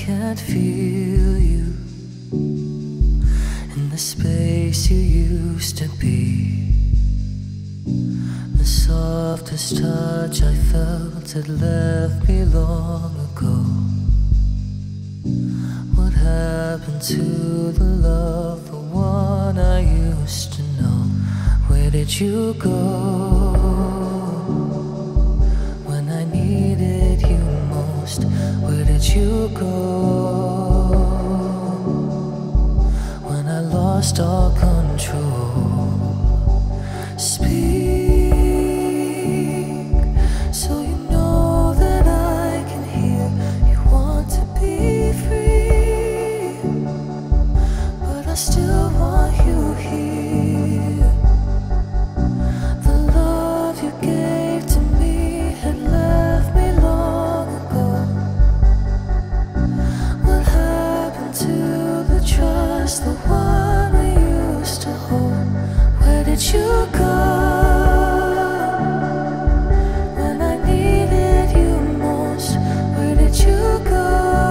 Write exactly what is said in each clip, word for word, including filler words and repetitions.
can't feel you in the space you used to be. The softest touch I felt had left me long ago. What happened to the love, the one I used to know? Where did you go when I needed you most? Where did you go when I lost all control? Speak, so you know that I can hear. You want to be free, but I still want you here. The love you gave to me had left me long ago. What happened to the trust, the one we used to hold? Where did you go when I needed you most? Where did you go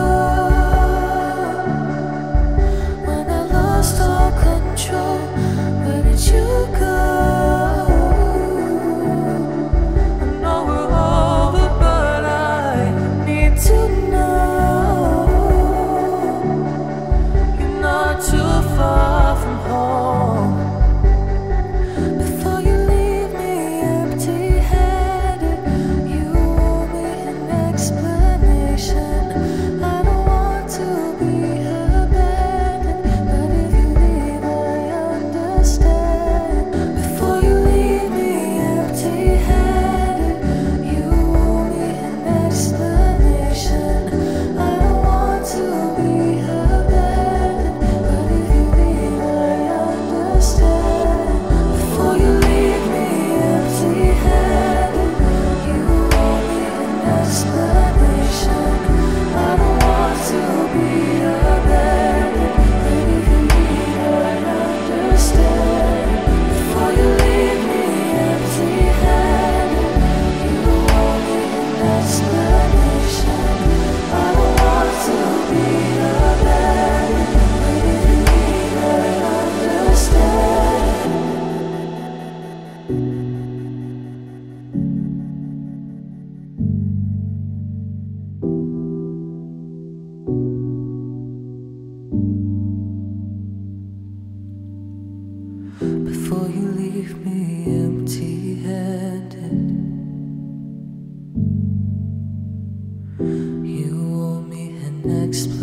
when I lost all control? Where did you go? I know we're over, but I need to know you're not too far from home. Before you leave me empty-handed, you owe me an explanation. I don't want to be abandoned, but if you leave, I understand. Before you leave me empty-handed, you owe me an explanation. I don't want to be abandoned, but if you leave, I understand. Before you leave me empty-handed, you owe me an explanation. I don't want to be abandoned, but if you leave, I understand. Before you leave me empty-handed, you owe me an explanation. I don't want to be abandoned, but if you leave, I understand. Before you leave me empty-handed, you owe me an explanation.